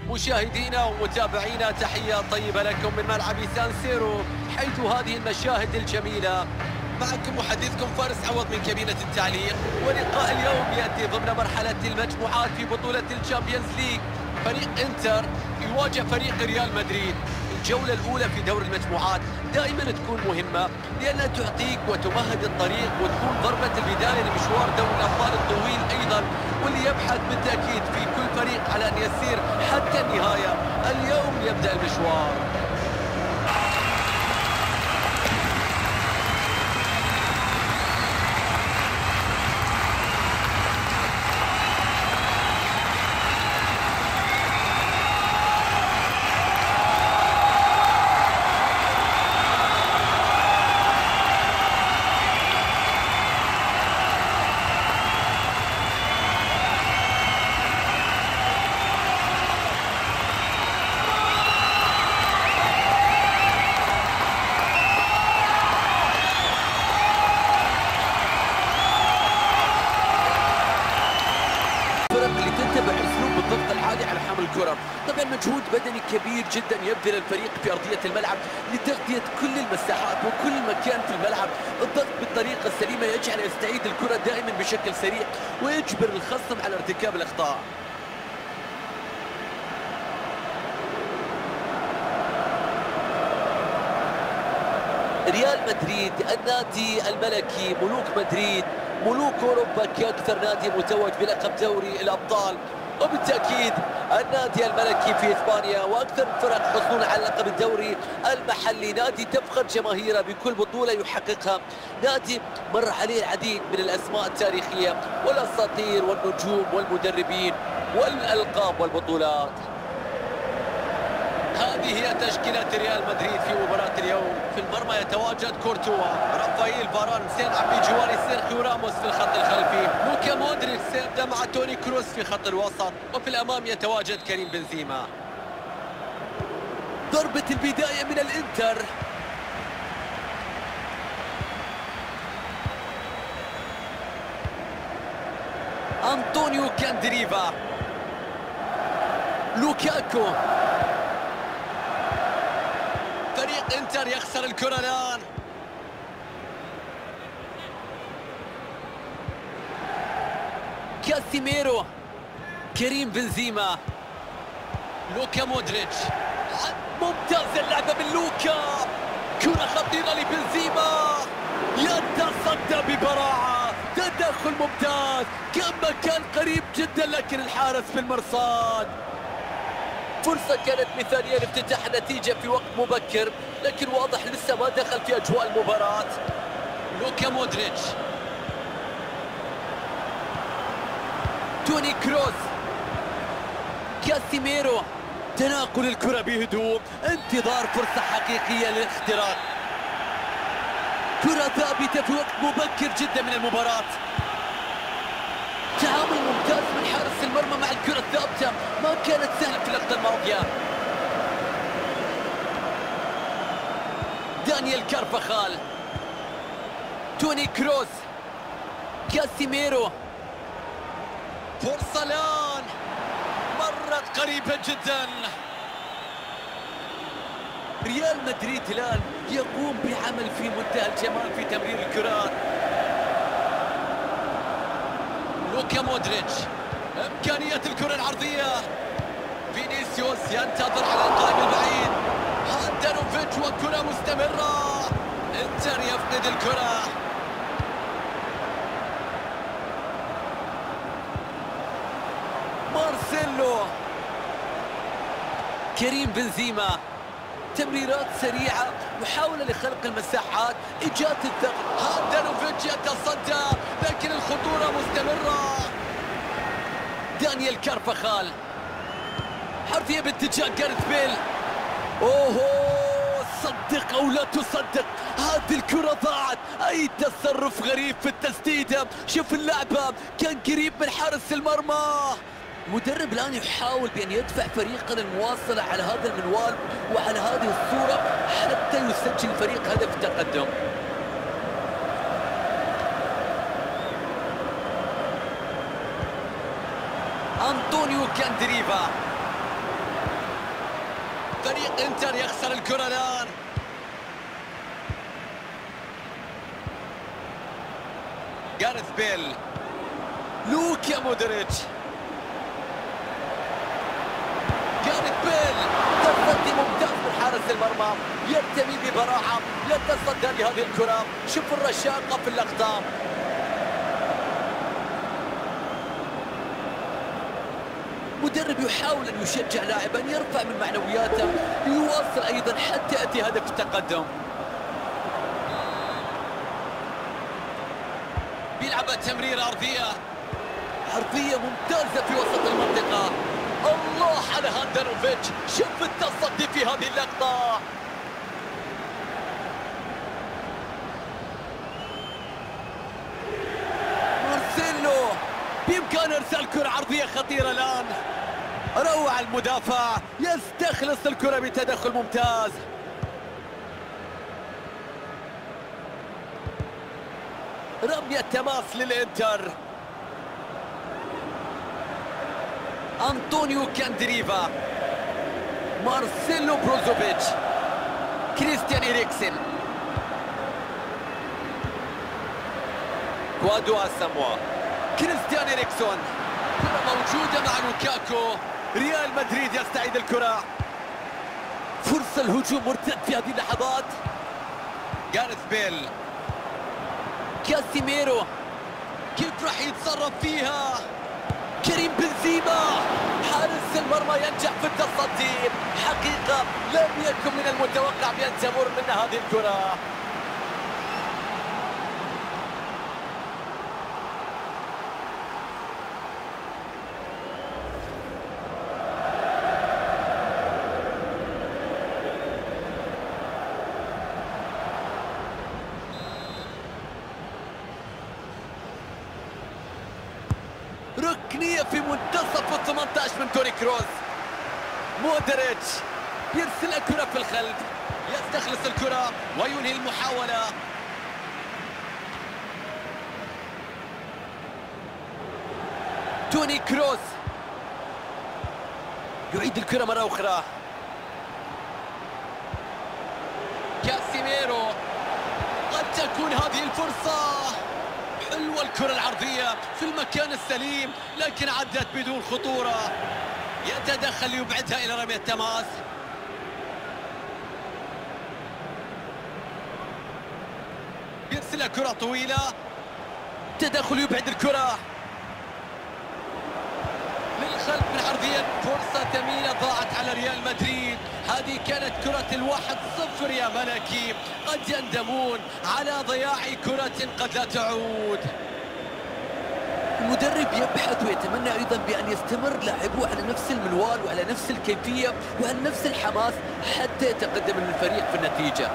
مشاهدينا ومتابعينا، تحية طيبة لكم من ملعب سان سيرو، حيث هذه المشاهد الجميلة. معكم محدثكم فارس عوض من كابينة التعليق. ولقاء اليوم يأتي ضمن مرحلة المجموعات في بطولة الشامبيونز ليج. فريق انتر يواجه فريق ريال مدريد. الجولة الأولى في دور المجموعات دائما تكون مهمة، لأنها تعطيك وتمهد الطريق وتكون ضربة البداية لمشوار دوري الأبطال الطويل أيضا، واللي يبحث بالتأكيد في كل فريق على أن يسير حتى النهاية. اليوم يبدأ المشوار. الكرة طبعا مجهود بدني كبير جدا يبذل الفريق في أرضية الملعب لتغطية كل المساحات وكل مكان في الملعب. الضغط بالطريقة السليمة يجعل يستعيد الكرة دائما بشكل سريع ويجبر الخصم على ارتكاب الأخطاء. ريال مدريد النادي الملكي، ملوك مدريد، ملوك أوروبا، كأكثر نادي متوج بلقب دوري الأبطال، وبالتأكيد النادي الملكي في إسبانيا وأكثر الفرق حصولا على لقب الدوري المحلي. نادي تفخر جماهيره بكل بطولة يحققها، نادي مر عليه العديد من الأسماء التاريخية والأساطير والنجوم والمدربين والألقاب والبطولات. هذه هي تشكيلة ريال مدريد في مباراة اليوم. في المرمى يتواجد كورتوا، رافائيل فاران سيلعب بجوار سيرخيو راموس في الخط الخلفي، لوكا مودريتش سيبدأ مع توني كروس في خط الوسط، وفي الأمام يتواجد كريم بنزيما. ضربة البداية من الإنتر. أنطونيو كاندريفا، لوكاكو. فريق انتر يخسر الكرة الآن. كاسيميرو، كريم بنزيما، لوكا مودريتش. ممتاز اللعبة من لوكا، كرة خطيرة لبنزيما، يتصدى ببراعة، تدخل ممتاز، كان قريب جدا لكن الحارس في المرصاد. فرصة كانت مثالية لافتتاح النتيجة في وقت مبكر، لكن واضح لسه ما دخل في أجواء المباراة. لوكا مودريتش، توني كروس، كاسيميرو. تناقل الكرة بهدوء، انتظار فرصة حقيقية للاختراق. كرة ثابتة في وقت مبكر جدا من المباراة. تعامل ممتاز من حارس المرمى مع الكرة الثابتة، ما كانت سهلة في اللقطة الماضية. دانيال كارفاخال، توني كروس، كاسيميرو. فرصة الآن مرت قريبة جدا. ريال مدريد الآن يقوم بعمل في منتهى الجمال في تمرير الكرات. لوكا مودريتش، إمكانية الكرة العرضية. فينيسيوس ينتظر على القائم البعيد. هاندانوفيتش وكرة مستمرة. انتر يفقد الكرة. مارسيلو، كريم بنزيما. تمريرات سريعة، محاولة لخلق المساحات، إيجاد الثغر. هاندانوفيتش يتصدى لكن الخطورة مستمرة. دانيال كارفاخال، حرفية باتجاه جاريث بيل. اوه، صدق او لا تصدق، هذه الكرة ضاعت. اي تصرف غريب في التسديدة. شوف اللعبة، كان قريب من حارس المرمى. المدرب الآن يحاول بأن يدفع فريقنا المواصلة على هذا المنوال وعلى هذه الصورة حتى يسجل الفريق هدف التقدم. أنطونيو كاندريفا، فريق انتر يخسر الكرة الآن. جاريث بيل، لوكا مودريتش، جاريث بيل، تصدي ممتاز من حارس المرمى، يرتمي ببراعة، يتصدى لهذه الكرة. شوف الرشاقة في اللقطة. مدرب يحاول أن يشجع لاعبا، يرفع من معنوياته، يواصل أيضا حتى يأتي هدف التقدم. بيلعب تمرير أرضية ممتازة في وسط المنطقة. الله على هاندانوفيتش، شوف التصدي في هذه اللقطة. مارسيلو بإمكان إرسال كرة عرضية خطيرة الآن. روعة المدافع، يستخلص الكرة بتدخل ممتاز. رمية تماس للإنتر. أنطونيو كاندريفا، مارسيلو بروزوفيتش، كريستيان إريكسن، كوادو أساموا، كريستيان إريكسون. كرة موجودة مع لوكاكو. ريال مدريد يستعيد الكرة. فرصة الهجوم مرتد في هذه اللحظات. جاريث بيل، كاسيميرو، كيف راح يتصرف فيها؟ كريم بنزيما، حارس المرمى ينجح في التصدي. حقيقة لم يكن من المتوقع بأن تمر من هذه الكرة. ركنية في منتصف ال 18 من توني كروس. مودريتش يرسل الكرة في الخلف، يستخلص الكرة وينهي المحاولة. توني كروس يعيد الكرة مرة أخرى. كاسيميرو، قد تكون هذه الفرصة. حلوة الكرة العرضية في المكان السليم، لكن عدت بدون خطورة. يتدخل ليبعدها إلى رمية التماس. يرسل كرة طويلة، تدخل يبعد الكرة للخلف من عرضية. فرصة ثمينة ضاعت على ريال مدريد. هذه كانت كرة 1-0 يا ملكي. قد يندمون على ضياع كرة قد لا تعود. المدرب يبحث ويتمنى أيضا بأن يستمر لاعبوه على نفس المنوال وعلى نفس الكيفية وعلى نفس الحماس حتى يتقدم الفريق في النتيجة.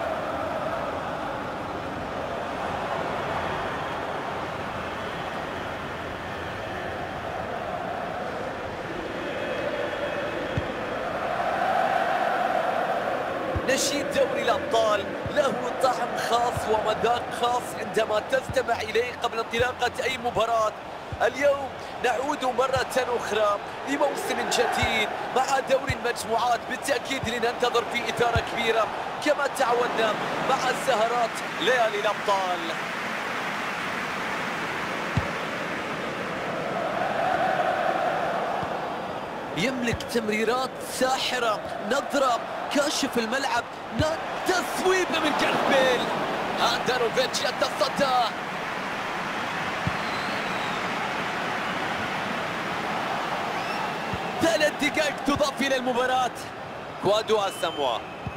نشيد دوري الأبطال له طعم خاص ومذاق خاص عندما تستمع إليه قبل انطلاقة أي مباراة. اليوم نعود مرة أخرى لموسم جديد مع دوري المجموعات. بالتأكيد لننتظر في إثارة كبيرة كما تعودنا مع سهرات ليالي الأبطال. يملك تمريرات ساحرة، نظرة، كاشف الملعب، تصويبة من جاريث بيل. هاندانوفيتش يتصدى. ثلاث دقائق تضاف إلى المباراة. كوادو أساموا،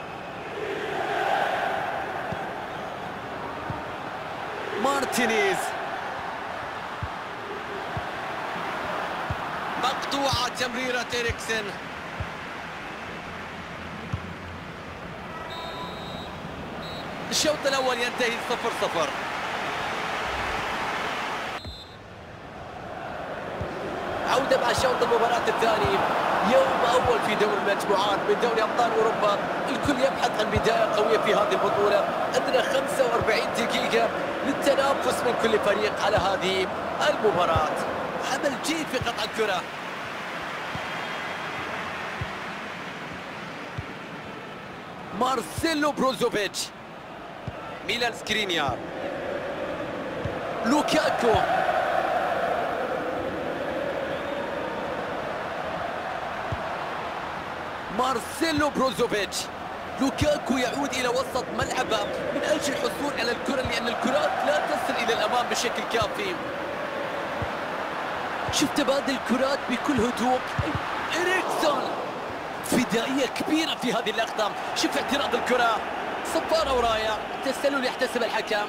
مارتينيز، مقطوعة تمريرة إريكسن. الشوط الأول ينتهي 0-0. عودة مع شوط المباراة الثاني. يوم أول في دوري المجموعات من دوري أبطال أوروبا. الكل يبحث عن بداية قوية في هذه البطولة. عندنا 45 دقيقة للتنافس من كل فريق على هذه المباراة. عمل جيد في قطع الكرة. مارسيلو بروزوفيتش، ميلان سكرينيار، لوكاكو، مارسيلو بروزوفيتش. لوكاكو يعود إلى وسط ملعبه من أجل الحصول على الكرة، لأن الكرات لا تصل إلى الأمام بشكل كافي. شوف تبادل الكرات بكل هدوء. إريكسون، فدائية كبيرة في هذه اللقطة. شوف اعتراض الكرة، صفارة وراية، تسلل يحتسب الحكم.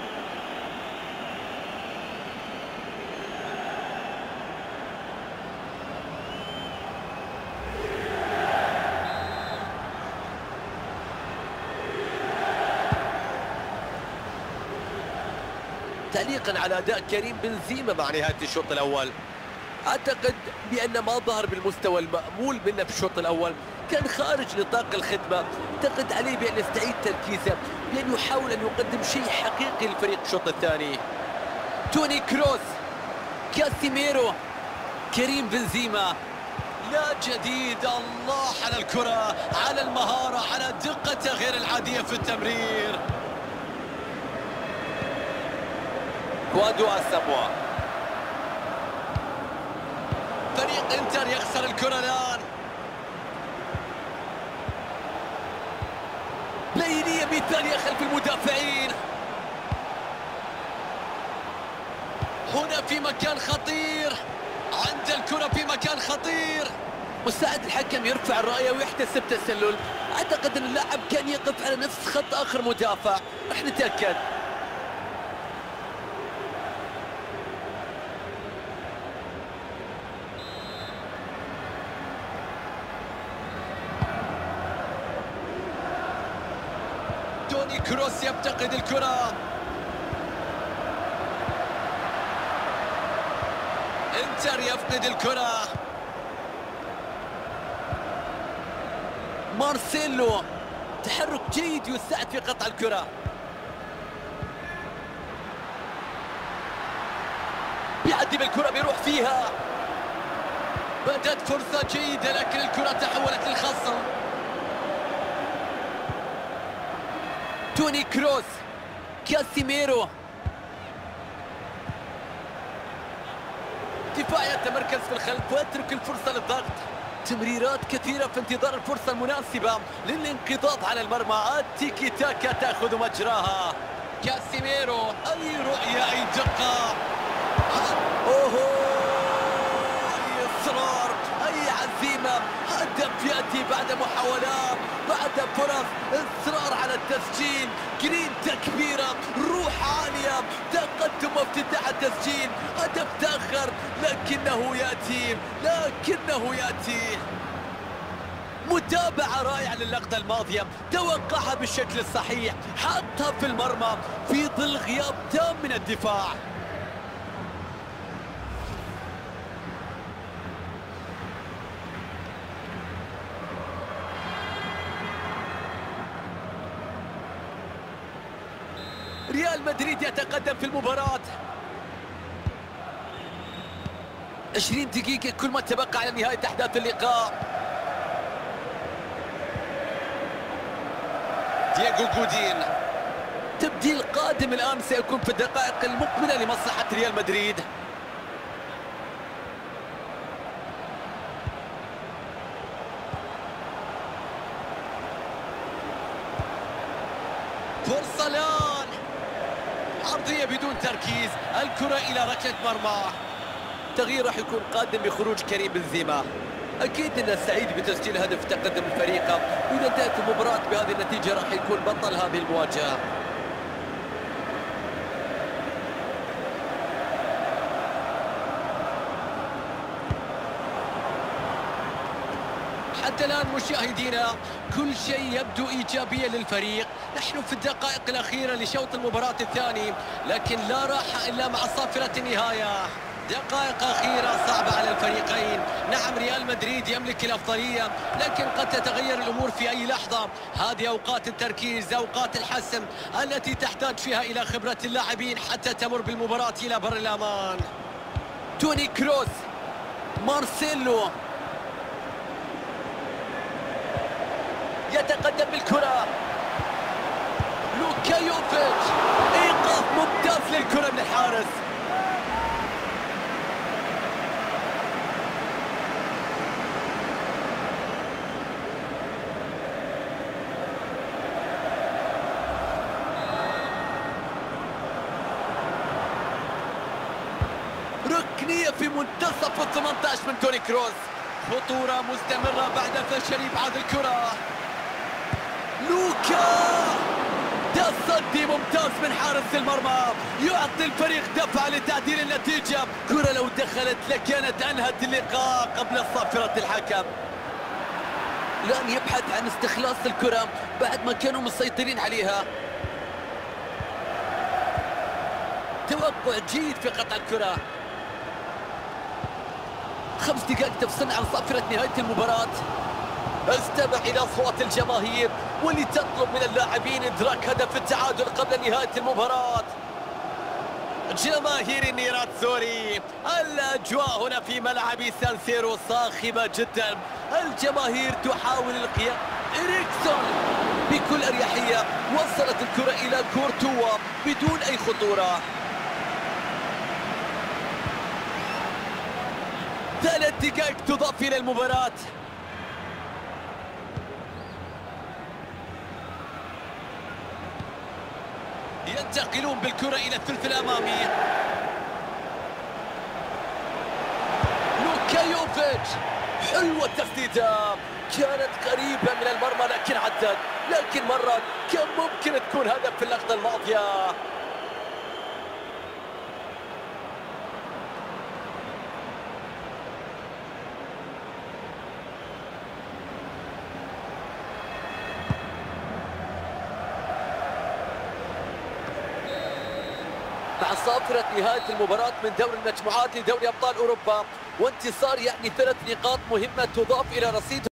تعليقا على أداء كريم بنزيما مع نهاية الشوط الأول، أعتقد بأن ما ظهر بالمستوى المأمول منه في الشوط الأول، كان خارج نطاق الخدمة. أعتقد عليه بأن يستعيد تركيزه، بأن يحاول أن يقدم شيء حقيقي للفريق الشوط الثاني. توني كروس، كاسيميرو، كريم بنزيما. لا جديد، الله على الكرة، على المهارة، على دقته غير العادية في التمرير. كوادو أساموا، فريق انتر يخسر الكرة الآن. بينية مثالية خلف المدافعين، هنا في مكان خطير، عند الكرة في مكان خطير. مساعد الحكم يرفع الراية ويحتسب تسلل. أعتقد أن اللاعب كان يقف على نفس خط آخر مدافع، رح نتأكد. توني كروس يفتقد الكرة. انتر يفقد الكرة. مارسيلو، تحرك جيد يساعد في قطع الكرة. بيعدي بالكرة، بيروح فيها. بدت فرصة جيدة لكن الكرة تحولت للخصم. توني كروس، كاسيميرو، دفاع يتمركز في الخلف ويترك الفرصة للضغط. تمريرات كثيرة في انتظار الفرصة المناسبة للانقضاض على المرمى. التيكي تاكا تأخذ مجراها. كاسيميرو، أي رؤية، أي دقة. أوه، أي إصرار، أي عزيمة. هدف يأتي بعد محاولات، بعد فرص، إصرار على التسجيل. جرين تكبيرة، روح عالية، تقدم وافتتاح التسجيل. هدف تأخر لكنه يأتي. متابعة رائعة للقطة الماضية، توقعها بالشكل الصحيح، حطها في المرمى في ظل غياب تام من الدفاع. ريال مدريد يتقدم في المباراة. 20 دقيقة كل ما تبقى على نهاية أحداث اللقاء. دييغو جودين، تبديل قادم الآن سيكون في الدقائق المقبلة لمصلحة ريال مدريد. فرصة الآن، عرضية بدون تركيز، الكرة إلى ركلة مرمى. تغيير راح يكون قادم بخروج كريم بنزيما. أكيد أنه سعيد بتسجيل هدف تقدم فريقه، وإذا انتهت المباراة بهذه النتيجة راح يكون بطل هذه المواجهة. حتى الآن مشاهدينا كل شيء يبدو إيجابيا للفريق. نحن في الدقائق الأخيرة لشوط المباراة الثاني، لكن لا راحة إلا مع صافرة النهاية. دقائق أخيرة صعبة على الفريقين. نعم، ريال مدريد يملك الأفضلية، لكن قد تتغير الأمور في أي لحظة. هذه أوقات التركيز، أوقات الحسم التي تحتاج فيها إلى خبرة اللاعبين حتى تمر بالمباراة إلى بر الأمان. توني كروس، مارسيلو، يتقدم بالكرة. لوكا يوفيتش، إيقاف ممتاز للكرة من الحارس. ركنية في منتصف ال 18 من توني كروس. خطورة مستمرة بعد فشل إبعاد الكرة. لوكا، تصدي ممتاز من حارس المرمى، يعطي الفريق دفعة لتعديل النتيجة. كرة لو دخلت لكانت أنهت اللقاء قبل صافرة الحكم. الآن يبحث عن استخلاص الكرة بعد ما كانوا مسيطرين عليها. توقع جيد في قطع الكرة. 5 دقائق تفصلنا عن صافرة نهاية المباراة. استمع إلى أصوات الجماهير ولتطلب من اللاعبين إدراك هدف التعادل قبل نهاية المباراة. جماهير النيراتزوري، الأجواء هنا في ملعب سان سيرو صاخبة جدا. الجماهير تحاول القيام. إريكسون بكل أريحية وصلت الكرة إلى كورتوا بدون أي خطورة. 3 دقائق تضاف إلى المباراة. ينتقلون بالكرة إلى الثلث الأمامي. لوكا يوفيتش، حلوة التسديدة، كانت قريبة من المرمى لكن عدت، لكن مرات كان ممكن تكون هدف في اللقطة الماضية. مع صافرة نهاية المباراة من دوري المجموعات لدوري أبطال أوروبا، وانتصار يعني 3 نقاط مهمة تضاف إلى رصيد